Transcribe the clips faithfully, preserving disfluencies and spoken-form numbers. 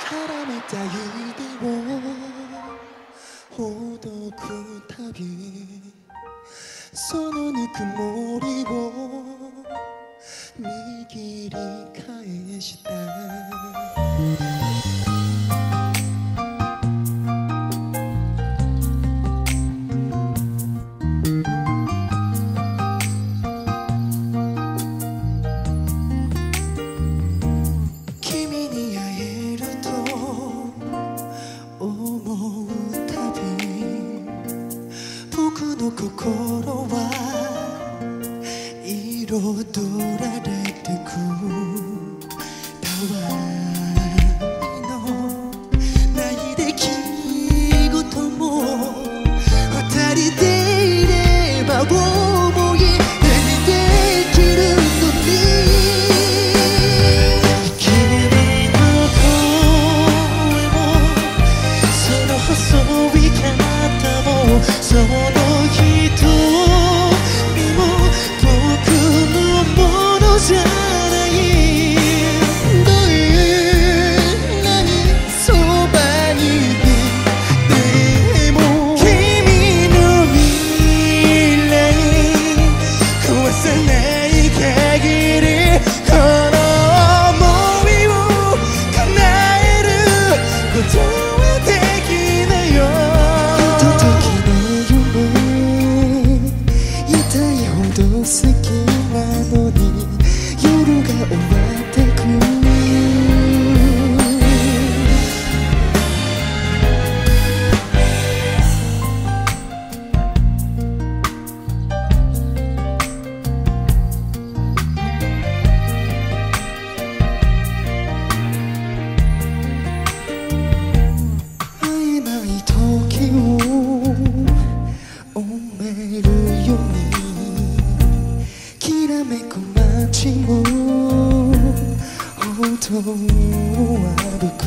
絡めた指をほどくたびそのぬくもりを握り返した君に会えると思うたび僕の心は彩られてくたわいのない出来事も二人でいれば思い何できるのに君の声もその細い肩もその瞳も僕のものじゃないどんなにそばにいても君の未来壊さない限りこの想いを叶えることはできないよひとときの夢痛いほど好きなのに夜が終わってく会えない時を埋めるようにきらめく街も歩道を歩く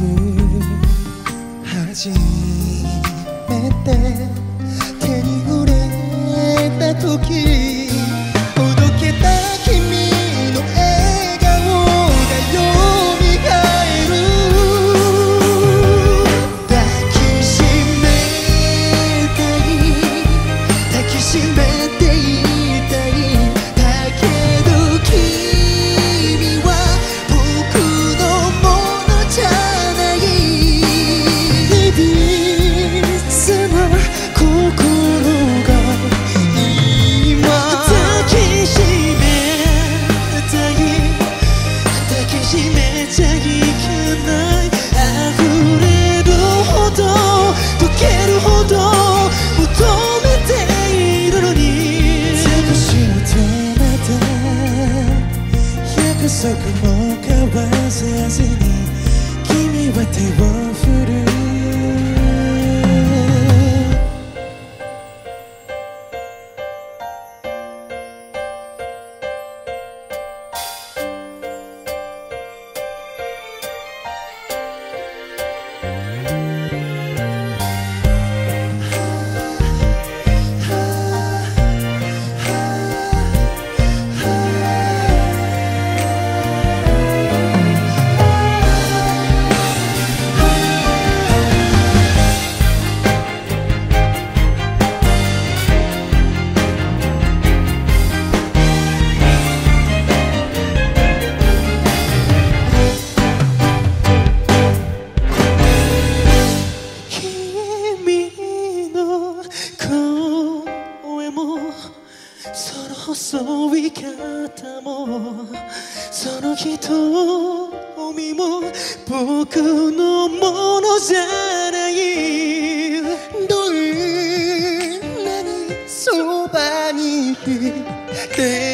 初めて手に触れた時ほどけた君の笑顔がよみがえる抱きしめたい抱きしめていたいだけど君は僕のものじゃないいびつな心が今抱きしめたい抱きしめちゃいけない溢れるほど溶けるほど求めているのに少しの手また約束も交わさずに君は手を振るその細い肩もその瞳も僕のものじゃないどんなにそばにいて